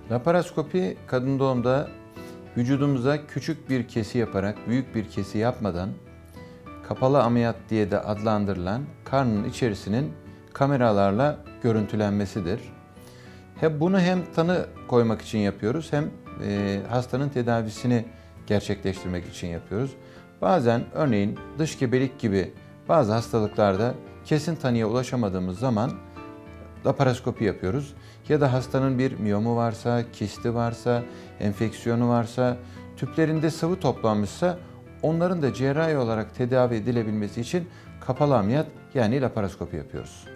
Laparoskopi kadın doğumda vücudumuza küçük bir kesi yaparak, büyük bir kesi yapmadan kapalı ameliyat diye de adlandırılan karnın içerisinin kameralarla görüntülenmesidir. Bunu hem tanı koymak için yapıyoruz hem hastanın tedavisini gerçekleştirmek için yapıyoruz. Bazen örneğin dış gebelik gibi bazı hastalıklarda kesin tanıya ulaşamadığımız zaman laparoskopi yapıyoruz. Ya da hastanın bir miyomu varsa, kisti varsa, enfeksiyonu varsa, tüplerinde sıvı toplanmışsa onların da cerrahi olarak tedavi edilebilmesi için kapalı ameliyat yani laparoskopi yapıyoruz.